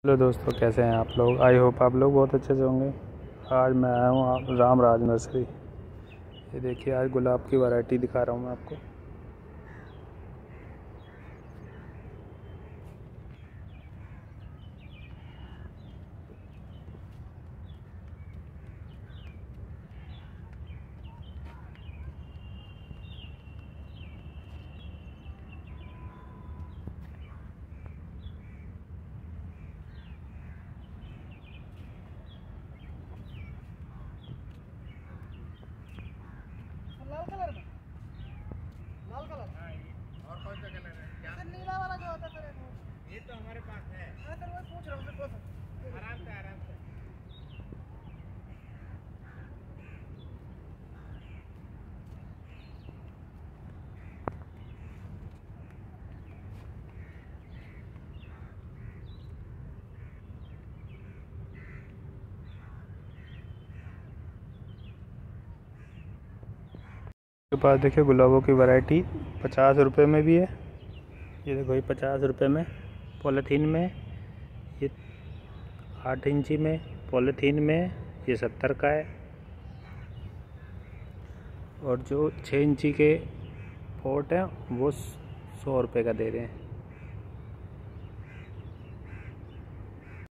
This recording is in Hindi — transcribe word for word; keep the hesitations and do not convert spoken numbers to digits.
हेलो दोस्तों, कैसे हैं आप लोग। आई होप आप लोग बहुत अच्छे से होंगे। आज मैं आया हूँ आप राम राज नर्सरी। ये देखिए, आज गुलाब की वैरायटी दिखा रहा हूँ मैं आपको। लाल कलर में लाल कलर हाँ, ये और कौन सा कलर है क्या? सर नीला वाला जो होता है सर। ये तो हमारे पास है। हाँ सर, मैं पूछ रहा हूँ सर। कौन सा? आराम से आराम से। के पास देखिए गुलाबों की वैरायटी पचास रुपए में भी है। ये देखो, ये पचास रुपए में पॉलीथीन में, ये आठ इंची में पॉलीथीन में ये सत्तर का है, और जो छः इंची के पॉट हैं वो सौ रुपये का दे रहे हैं।